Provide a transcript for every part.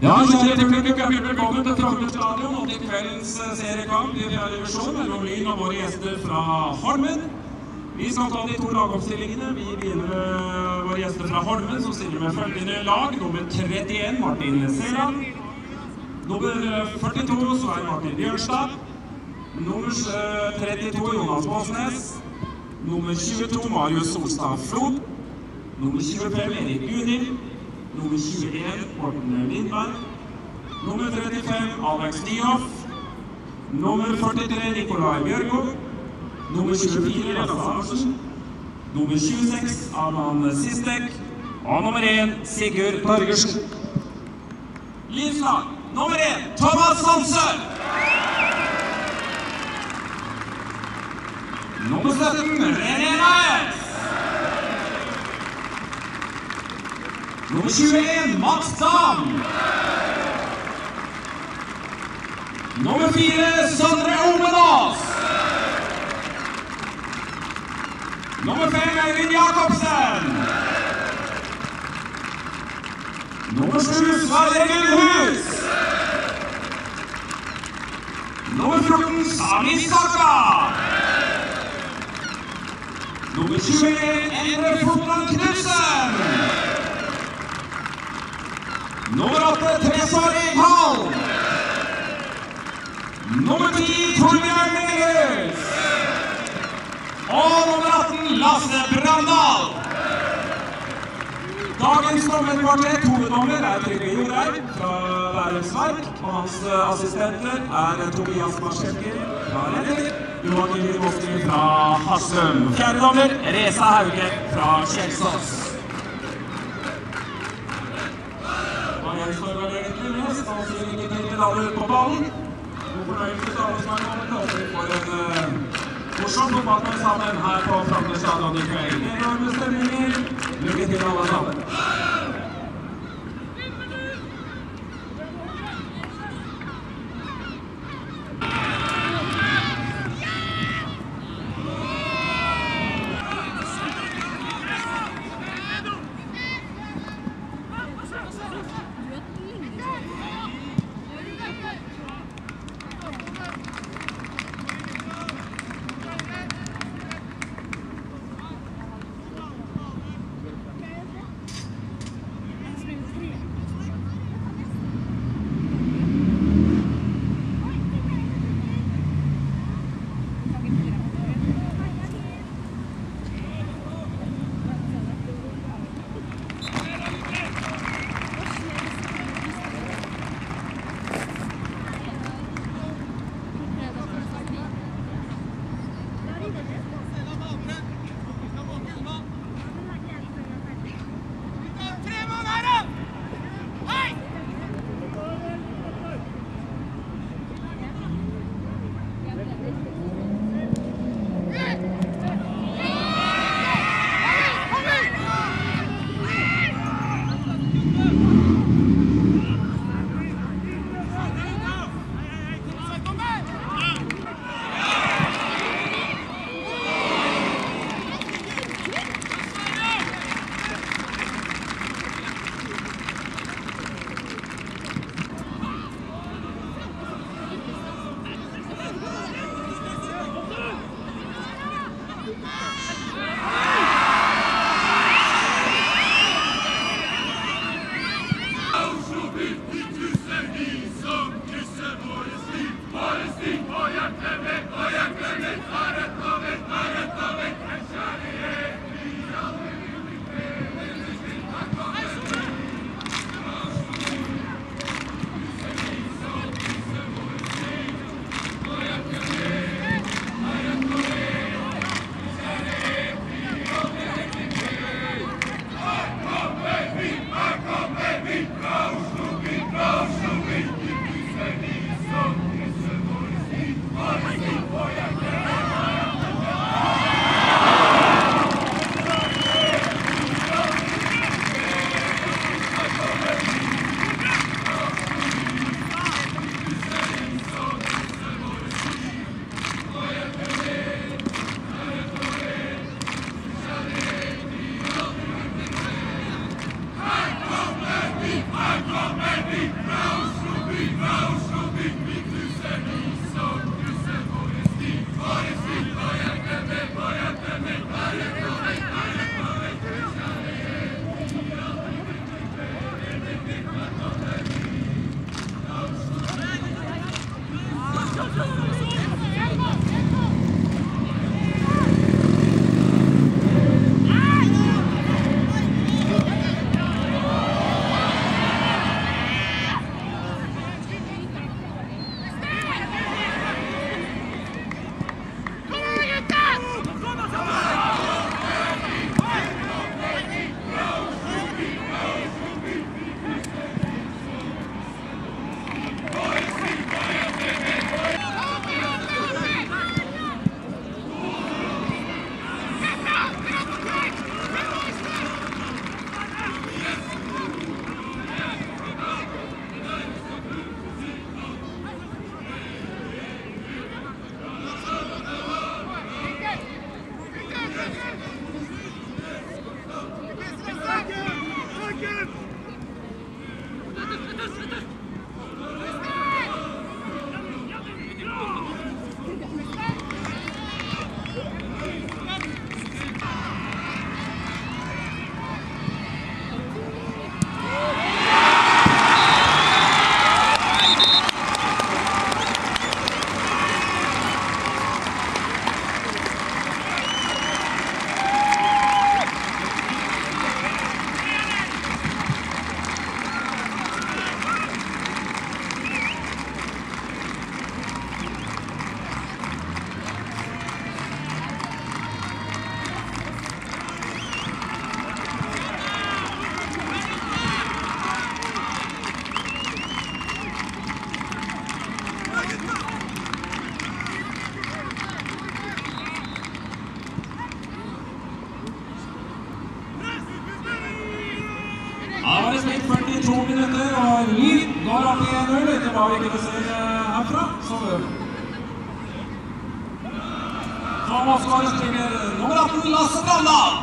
Ja, kjære publikum, velkommen til Frogner Stadion og til kveldens seriekamp i 4. divisjon mellom Lyn og våre gjester fra Holmen. Vi skal ta de to lagoppstillingene. Vi begynner med våre gjester fra Holmen, som stiller med følgende lag. Nummer 31, Martin Seland. Nummer 42, Svein Martin Bjørnstad. Nummer 32, Jonas Båsnes. Nummer 22, Marius Solstad Flod. Nummer 25, Erik Gunhild. Nummer 21, Morten Lindberg. Nummer 35, Alex Nyhoff. Nummer 43, Nikolai Bjørgo. Nummer 24, Lasse Andersen. Nummer 26, Arman Sistek. Og nummer 1, Sigurd Torgersen. Livslag, nummer 1, Thomas Hanse. Nummer 17, René Næs. Nummer 21, Max Dam. Nummer 4, Sondre Omenås. Nummer 5, Øyvind Jakobsen. Nummer 7, Sverre Gullhus. Nummer 14, Sami Saka. Nummer 21, Endre Fotland Knudsen. Nummer 8, Therese Eghall. Nummer 10, Torbjørn Melhus. Og nummer 18, Lasse Brandal. Dagens dommerkvartett, hoveddommer, Trygve Jordeid fra Værums Verk, og hans assistenter Tobias Marschelker fra Renner, Joakim Livoski fra Haslum. Fjerde dommer, Reza Hauge fra Kjelsås. Jeg står vel egentlig mest, og sier ikke til medaller på ballen. God fornøyelse til alle som kommet, og vi får en morsom fotballkamp sammen her på Frogner Stadion i kveld. Enorme stemninger. Lykke til alle sammen. etter 2 minutter, og Lyn går opp i 1-0 etter hva vi kunne se herfra. Så målskårer spiller nummer 18, Lasse Brandal.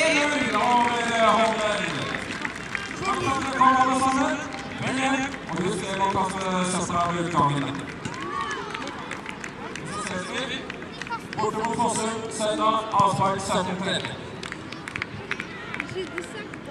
1-0 over Holmen. Takk for at dere kom alle sammen. Vel hjem, og husk en gang kaffe søstra ved utgangen. Så ses vi. Borte mot Fossum, søndag, avspark 17:30.